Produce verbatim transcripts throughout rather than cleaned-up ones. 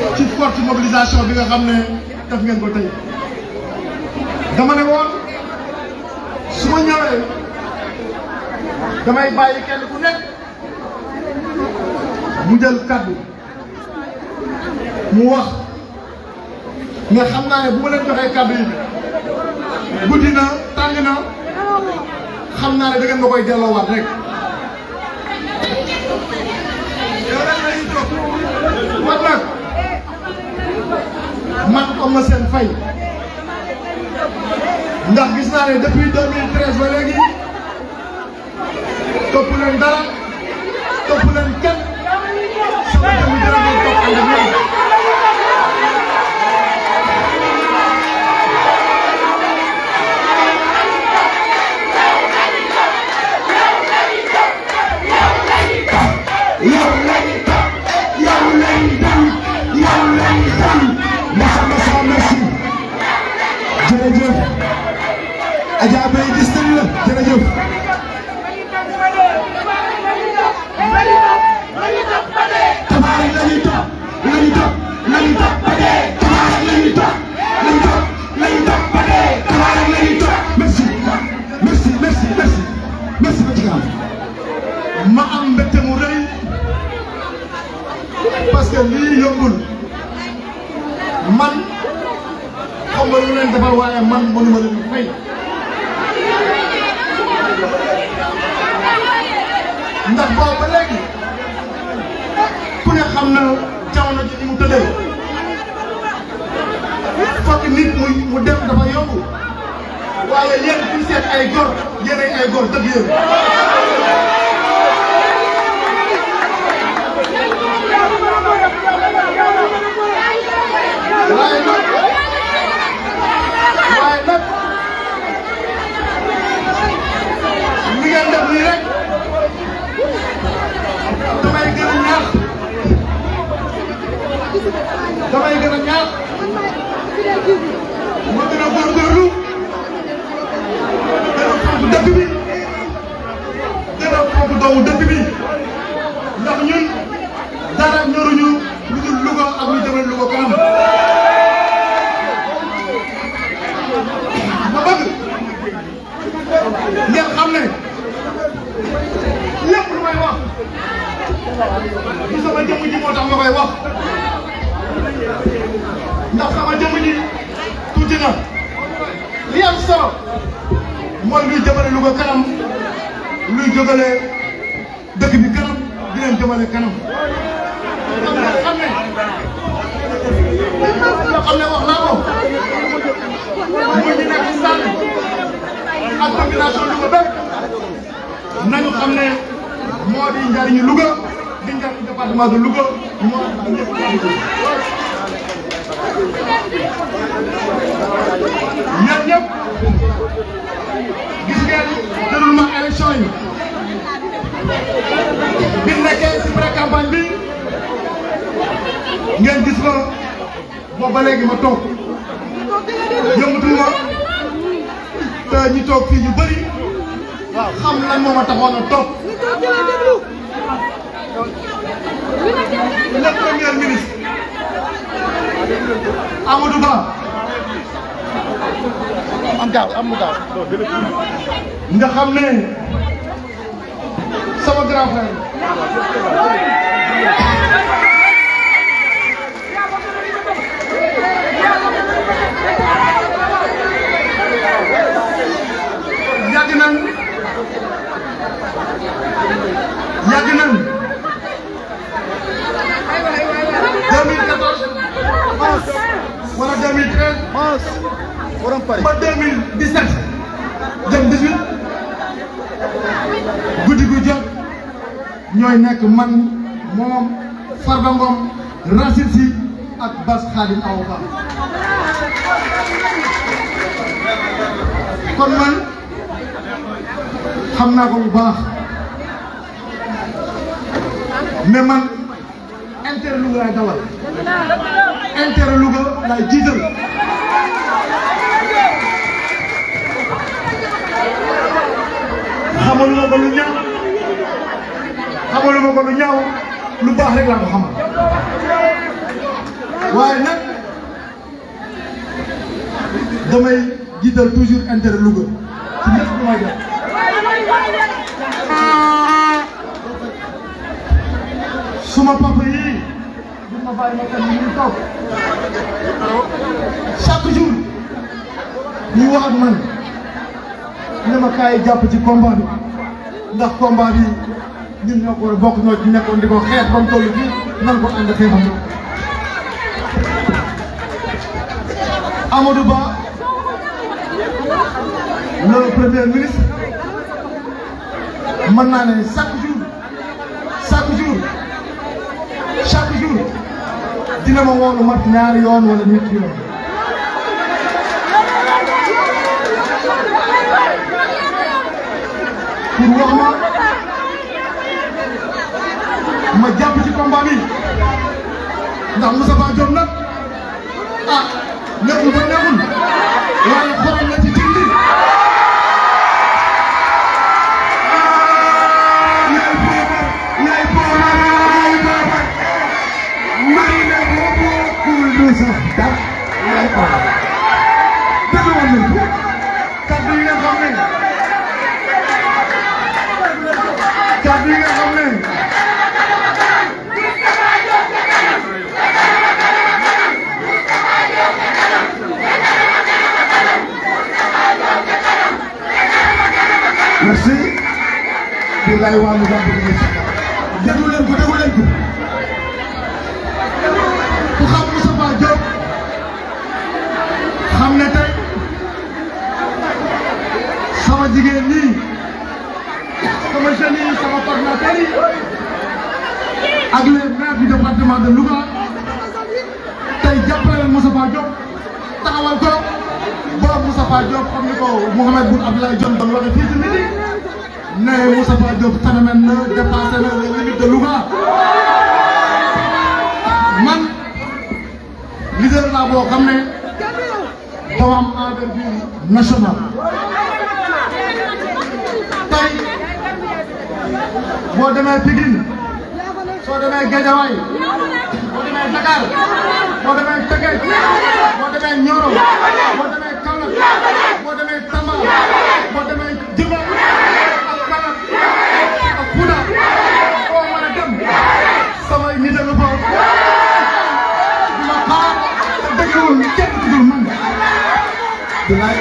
ci forte mobilisation bi nga xam ne def ngeen ko tey dama ne woon su ma ñëwee damay bàyyi kenn ku nekk mu jël kàddu mu wax mais xam naa ne bu ma leen joxee kàddu yi guddi na tàng na xam naa ne da ngeen ma koy delloowaat rek. man nag man comme na seen fay ndax gis naa ne depuis deux mille treize ba léegi topp leen dara topp leen kenn sama jëmm dara ngeen topp ànd ak ñoom. jërëjëf Adja Bay gis nañ la jërëjëf tabaar la ñuy topp la ñuy topp la ñuy topp ba dee tabaar la ñuy topp la ñuy topp la ñuy topp ba dee tabaar la ñuy topp merci merci merci merci merci Fatick ma am mbégte mu rëy parce que lii yombul man xam nga lu leen defal waaye man mënuma leen fay ndax boobu ba léegi ku ne xam na jamono ji ni mu tëddee fokk nit muy mu dem dafa yomb waaye yéen fi seet ay góor yéenay ay góor dëgg yéen waaye nag waaye nag li ngeen def nii rek damay gën a ñaax damay gën a ñaax ma gën a góorgóorlu gën a fonk dëkk bi gën a fonk doomu dëkk bi ndax ñun dara ñoruñu lu dul Louga ak lu jëmale Louga kanam ma bëgg ngeen xam ne lépp lu may wax du sama jëmm ji moo tax ma koy wax ndax sama jëmm ji tuuti na li am solo mooy luy jëmale Louga kanam luy jógale dëkk bi kanam di leen jëmale kanam xam ne xam ne xam ne wax naa ko muy ñu nekk Sall ak population Louga bépp nañu xam ne moo di njariñu Louga di njariñu département de Louga moo di ñëpp ñëpp ñëpp gis ngeen déroulement élection yi bi nekkee ci pré-campagne bi ngeen gis ko boobu ba léegi ma toog yëngatuma te ñi toog fii ñu bëri xam lan moo ma taxoon a toog le premier ministre Amadou Ba am daaw am mu daaw nga xam ne sama grand frère yàgg nañ yàgg nañ deux mille quatorze wala deux mille treize ba deux mille dix-sept jëm dix-huit guddi gu jot ñooy nekk man moom Farba Ngom Racine Sy ak Bass Khadim Awa Ba kon man xam naa ko bu baax mais man intérêt Louga laay dawal intérêt Louga laay jiital xamaluma ko lu ñaaw xamaluma ko lu ñaaw lu baax rek laa ko xamal waaye nag damay jiital toujours intérêt Louga ci lépp lu may def. suma papa yii du ma bàyyi ma kenn ñu toog chaque jour ñu wax ak man ne ma kaay jàpp ci combat bi ndax combat bi ñun ñoo ko war a bokk ñoo ci nekkoon di ko xeex ba mu toll fii nan ko ànd xeexam. Amadou Ba le premier ministre mën naa ne chaque jour chaque jour chaque jour dina ma woo lu mat ñaari yoon wala ñetti yoon. pour wax ma ma jàpp ci combat bi ndax Moustapha Diop nag ah nekkul ba nekkul waaye xorom la ci cin bi. yaay boobar yaay boobar yaay boobar mari na boobu kul du sax dara yaay boobar dëgg woon nañ ko kàddu yi nga xam ne kàddu yi nga xam ne merci. billaay waa Louga bëgg na ci déglu leen ko déglu leen ko ku xam Moustapha Diop xam ne tey sama jigéen ñi sama jeunes yi sama coordinateur yi ak les maires du département de Louga tey jàppale leen Moustapha Diop taxawal ko boobu Moustapha Diop xam ni ko Mouhamed Boun Abdallah Dionne doon waxee fii ci midi ne Moustapha Diop phénomène na dépassé na les limites de Louga man leader laa boo xam ne dafa am envergure nationale tey boo demee Pikine soo demee Guédiawaye boo demee Dakar boo demee Tëngéej boo demee Nioro boo demee Kaolack boo demee Tamba boo demee Djibouti ak Kaolack ak Fouta boo mën a dem samay nit a nga foofu di ma xaar te dëggul kenn ku dul man. bilaay.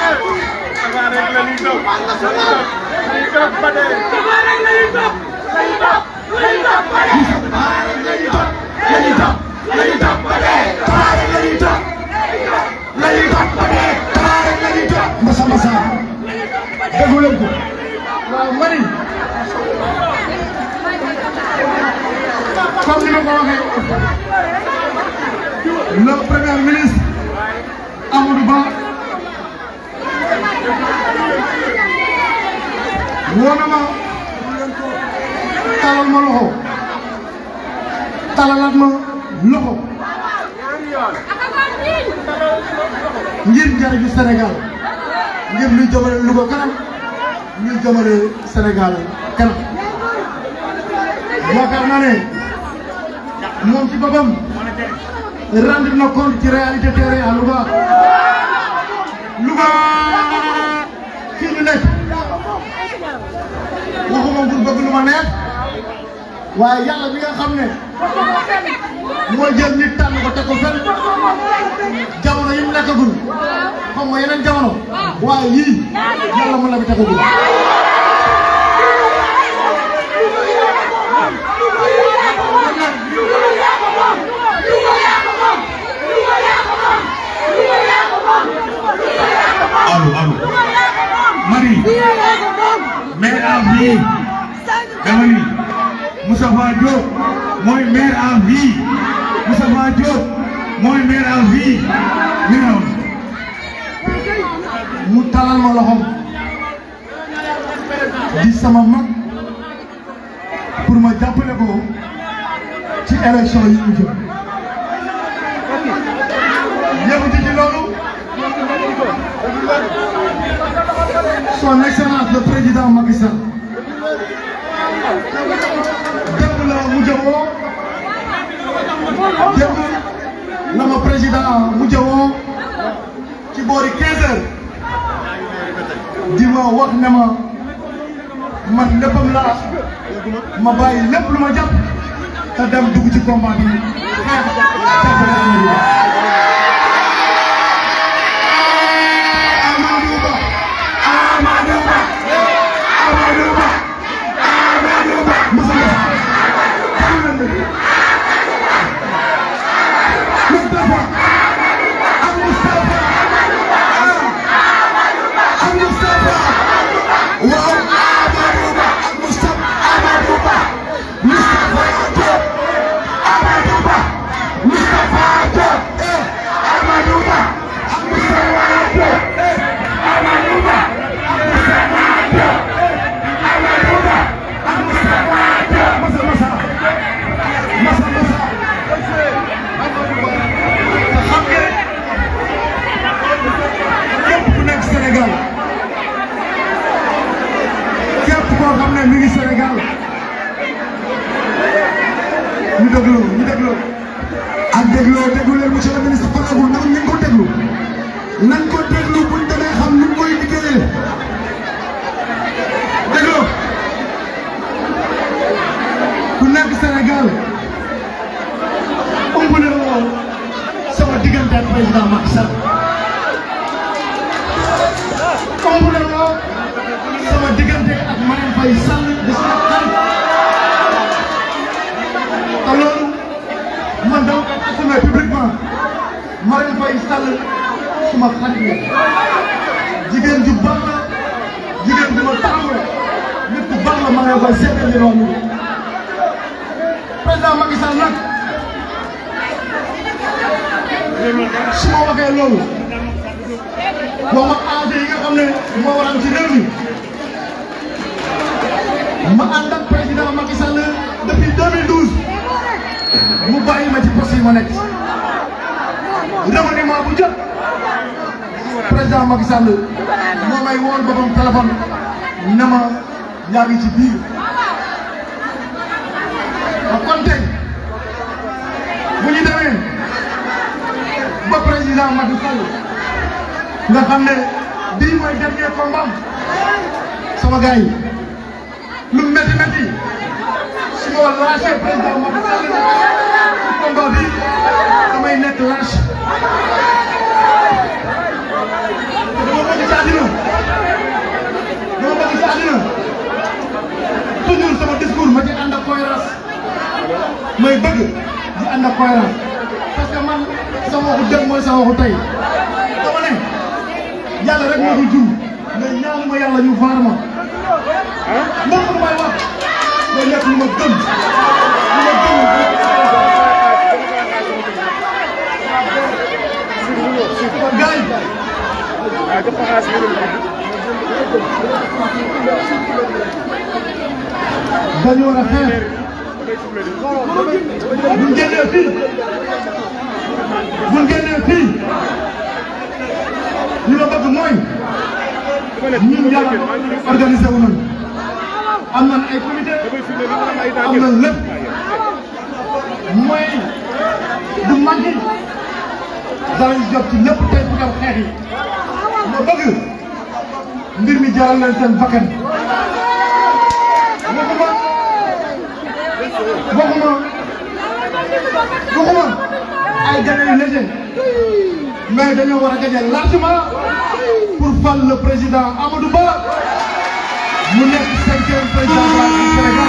Masa masa déglu leen ko waaw mani comme ni ma ko waxee le premier ministre Amadou Ba woo na ma talal ma loxo talalaat ma loxo ngir njariñu Sénégal ngir luy jëmale Louga kanam luy jëmale Sénégal kanam yaakaar naa ne moom ci boppam rendre na compte ci réalité terrain à Louga Louga fii ñu nekk waxuma pour bëgg lu ma neex waaye yàlla bi nga xam ne mooy jël nit tànn ko teg ko fenn jamono yi mu nekkagul xam nga yeneen jamono waaye yii yàlla mën na fi tegagul. allo allo Marie maire à vie dama ni Moustapha Diop mooy maire à vie Moustapha Diop mooy maire à vie ñu ne mu talal ma loxoom di sama mag pour ma jàppale ko ci élection yi ñu jëm yëngu ci loolu son excellence le président Macky Sall démb la mu jëmoo démb président mu jëwoo ci boori quinze heures di ma wax ne ma man léppam laa ma bàyyi lépp lu ma jàpp te dem dugg ci combat bi xeex jàppale Amadou Ba. Amadou Ba Amadou Ba Amadou Ba Amadou Ba Moustapha Moustapha ak Moustapha ak Moustapha waaw Amadou Ba ak Moustapha Amadou Ba Moustapha Diop Amadou Ba Moustapha Diop Amadou Ba ak Moustapha Diop Amadou Ba ak Moustapha Diop Amadou Ba ak Moustapha Diop masa masa masa masa xam ngeen képp ku nekk Sénégal képp koo xam ne mi ngi Sénégal ñu déglu ñu déglu ak dégloo déglu leen monsieur le ministre Falagou ndax nañ ko déglu nañ ko déglu buñ demee xam nu koy liggéeyee déglu ku nekk Sénégal umbule woo sama diggante ak président Macky Sall umbule woo sama diggante ak Marème Faye Sall di sama xarit te loolu man dama ko assumé publiquement Marème Faye Sall suma xarit la jigéen ju baax la jigéen ju ma taxawu la nit ku baax la ma nga koy seetal li loolu président Macky Sall nag su ma waxee loolu wax ma enjeu yi nga xam ne moo war a am ci réew mi ma ànd ak président Macky Sall depuis deux mille douze mu bàyyi ma ci poste yi ma nekk remaniement bu jot président Macky Sall moo may woon boppam téléphone ne ma yaa ngi ci biir ba kon tey bu ñu demee ba président Macky Sall nga xam ne bii mooy dernier combat sama gars yi lu métti métti su ma lâché président Macky Sall ci combat bi damay nekk lâche dama bëgg ci àddina dama bëgg ci àddina toujours sama discours ma ci ànd ak cohérence may bëgg di ànd ak cohérence parce que man sama waxu dem mooy sama waxu tey dama ne yàlla rek moo dul jur mais ñaanuma yàlla ñu vaar ma lépp lu may wax day nekk lu ma gëm lu ma gëm gars yi dañu war a xeex buñ génnee fii buñ génnee fii li ma bëgg mooy ñun yàlla organisé wu nañu am nañ ay comité am nañ lépp mooy du manqué danañ jot ci lépp tey pour xeex yi ma bëgg mbir mi jaral leen seen bakkan waxuma waxuma waxuma ay gagné yu léger mais dañoo war a gagné largement pour fal le président Amadou Ba mu nekk cinquième président du Sénégal.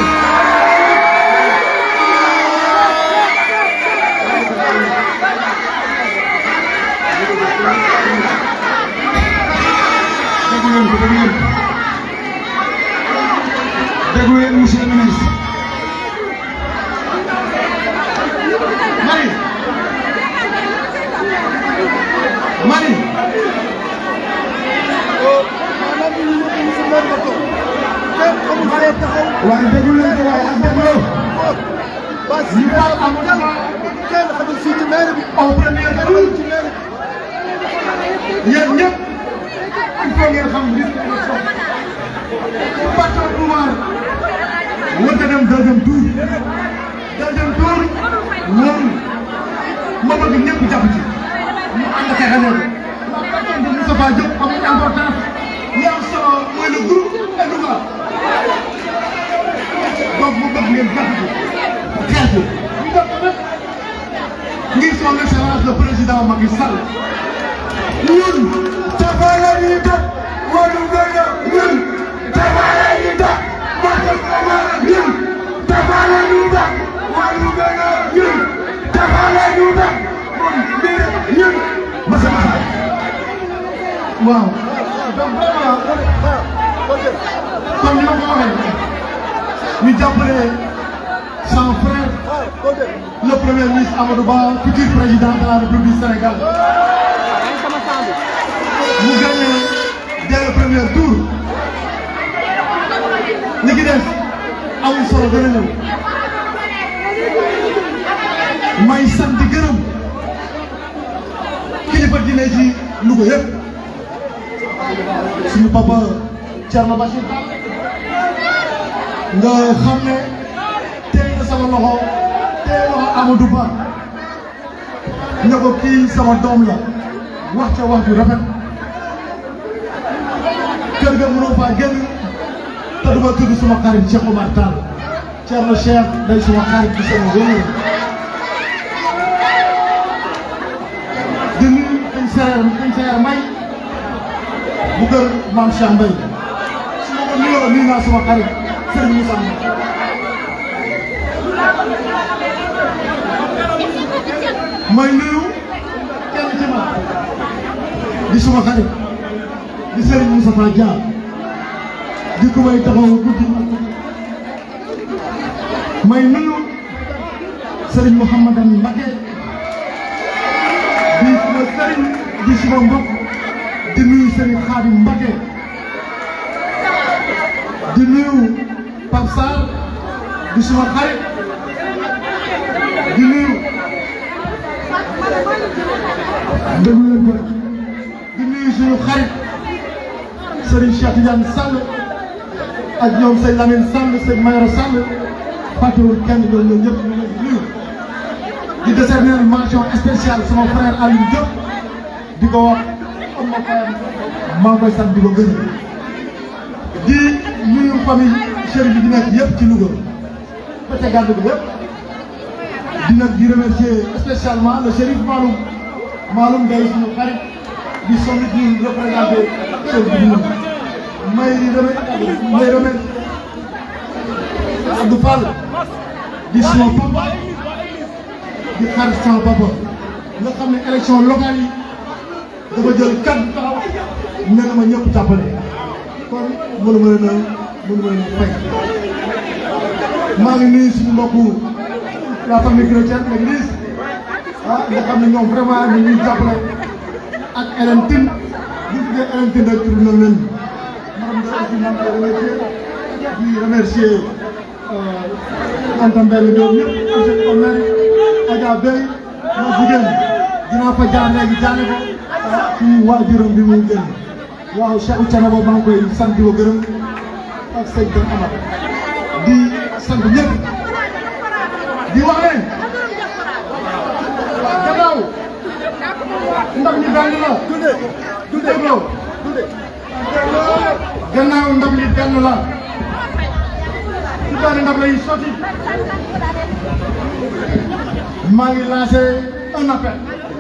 déglu leen ko déglu leen déglu leen monsieur le ministre Mari Mari waaye déglu leen ko waaye ak déglu ñu daal Amadou Ba au premier tour yéen ñëpp il faut ngeen xam risque élection parti au pouvoir warut a dem deuxième tour deuxième tour loolu ma bëgg ñëpp jàpp ci. nga xeexal leen la personne de Moustapha Diop amul importance li am solo mooy le groupe et Louga donc mu bëgg ngeen gàtt bi xeex bi ñu def ko nag ngir son excellence le président Macky Sall ñun Tapha la ñuy def wàllu gën a ñun Tapha la ñuy def wàllu gën a ñun Tapha la ñuy def wàllu gën a ñun Tapha la ñuy def mbir ñun masa masa waaw donc vraiment comme ni ma ko waxee ñu jàppale son frère le premier ministre Amadou Ba futur président de la République du Sénégal mu gagné dès le premier tour li ki des amul solo gën a ñëw may sant di gërëm kilifa diine ci Louga yëpp suñu papa Thierno Bachir nga xam ne tey na sama loxo tey loxo Amadou Ba ne ko kii sama doom la wax ca wax ju rafet kër ga mënoo faa génn te du ma tudd suma xarit Cheikh Omar Tall Thierno Cheikh day suma xarit bi sama wér di nuyu dañ seer dañ seer may bu kër maam Cheikh Mbaye su ma ko nuyoo nuyu naa suma xarit Serigne Moussa may nuyu kenn ci ma di suma xarit di Serigne Moustapha Dia di ko may taxaw guddi may nuyu Serigne Mouhamadan Mbacké di suma Serigne di suma mbokk di nuyu Serigne Khadim Mbacké di nuyu Pape Sarr di suma xarit di nuyu déglu leen ko di nuyu suñu xarit Serigne Cheikh Tidiane Sall ak ñoom sëñ Lamine Sall sëñ Mayoro Sall fàttewul kenn ñoom ñoom ñëpp ñu leen di nuyu di décerner mention spéciale sama frère Aliou Diop di ko wax am ma frère maa ngi koy sant di ko gërëm di nuyu famille Chérif bi di nekk yëpp ci Louga ba ca gàddu bi yëpp di nag di remercier spécialement le Chérif Maloum Maloum Gaye suñu xarit di sonn di représenté Chérif bi ñu may remercier may remercier Abdou Fall di sama papa di xarit sama papa nga xam ne élection locale yi dafa jël kaddu taxaw ne na ma ñëpp jàppale kon mënu ma leen a mënu ma leen a fay maa ngi nuyu suñu mbokku la famille chrétienne l'église ah nga xam ne ñoom vraiment ñu ñuy jàppale ak Hélène Tine bu tuddee Hélène Tine rek tudd na leen madame de aussi maa ngi koy remercier di remercier Anta Mbelle ñoom ñëpp monsieur le maire Adja Bey moo jigéen dinaa fa jaar léegi jaane ko ci waajuram bi muy génn waaw Cheikh Thiénaba maa ngi koy sant di ko gërëm ak sëñ Ben Amar di sant ñëpp di wax ne gannaaw ndam li benn la dégloo gannaaw ndam li benn la ci benn ndam lay sotti maa ngi lancé un appel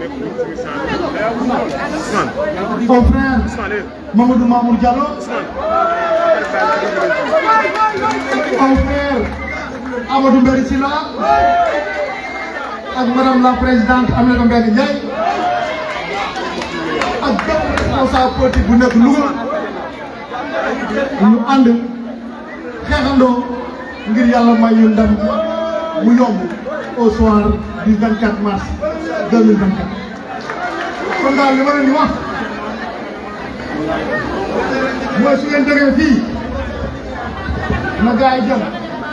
au frère Mamadou Mamour Diallo au frère Amadou Mbéri Sylla ak madame la présidente Aminata Mbengue Ndiaye ak bépp responsable politique bu nekk Louga ñu ànd xeexandoo ngir yàlla may ñu ndam mu yomb au soir du vingt-quatre mars deux mille vingt-quatre kon daal li ma leen di wax mooy su ngeen jógee fii na gaa yi jëm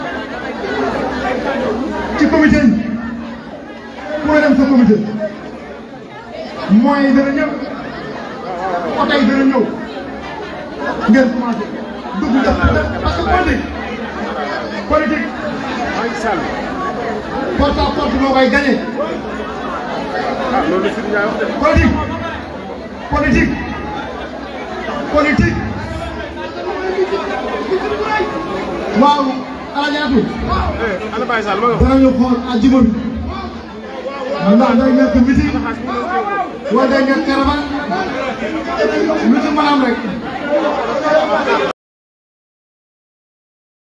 ci comité yi ku ne dem sa comité moyens yi dana ñëw oto yi dana ñëw ngeen commencé dugg def parce que politique politique porte à porte moo koy gagné politique politique politique waaw alajaatu danañu xool àjjuma bi ndax day nekk meeting wala day nekk caravane lu ci mën a am rek